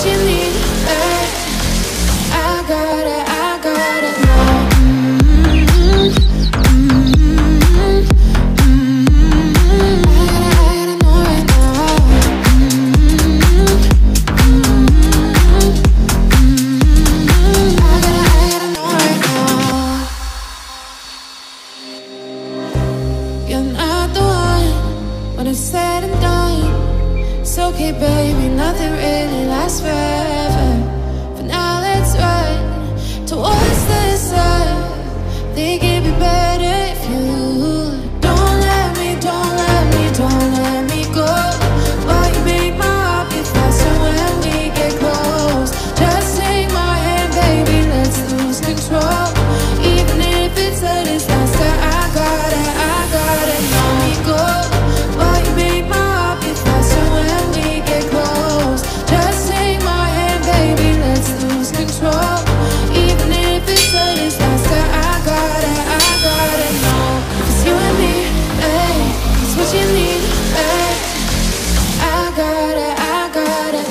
what you need, hey. I got it now. I gotta know right now. I gotta know right now. You're not the one when it's said and done. It's okay, baby, nothing really lasts forever. For now, let's run towards the sun. Think it'd be better if you don't let me go. While you make my heart beat faster when we get close. Just take my hand, baby, let's lose control. Even if it's a disaster, I gotta know me go. While you make my heart beat faster when we get close. Just take my hand, baby, let's lose control. Even if it's a disaster, I gotta know. 'Cause you and me, hey, it's what you need, hey. I gotta know. I gotta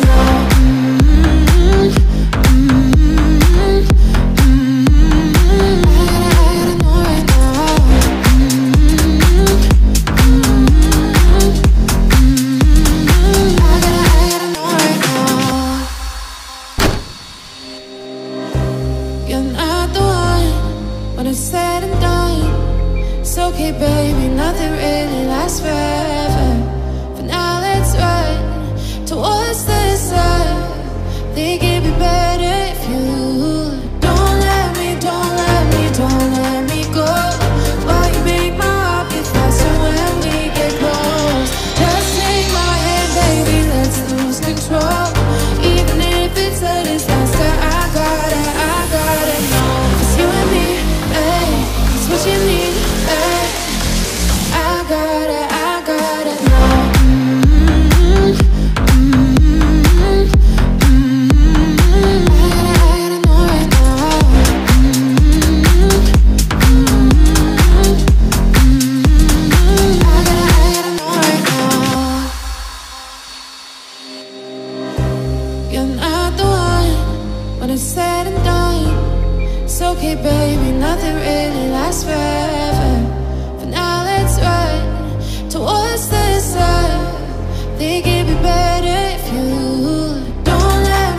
know right now. I gotta know right now. You're not the one when it's said and done. It's okay, baby, nothing really lasts forever. For now, let's run towards the sun. Think it'd be better if you don't let me go. While you make my heart beat faster when we get close. Just take my hand, baby, let's lose control. Even if it's a disaster, I gotta know. 'Cause you and me, hey, it's what you need, hey. I gotta know. I gotta know right now. I gotta know right now. You're not the one when it's said and done. It's okay, baby, nothing really lasts forever. For now, let's run towards the sun. Think it'd be better if you don't let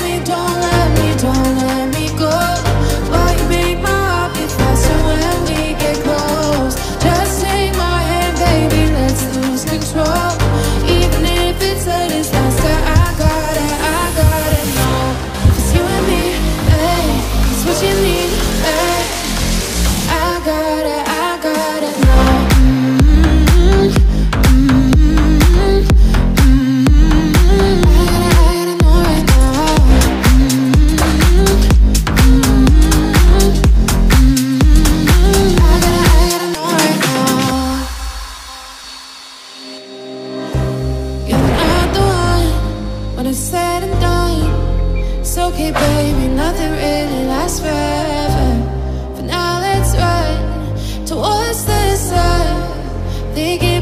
me go. While you make my heart beat faster when we get close. Just take my hand, baby, let's lose control. Even if it's a disaster, I gotta know. 'Cause you and me, hey, it's what you need, hey. I gotta know. I gotta know right now. I gotta know right now. You're not the one when it's said and done. It's okay, baby, nothing really lasts forever. For now, let's run towards the sun. Think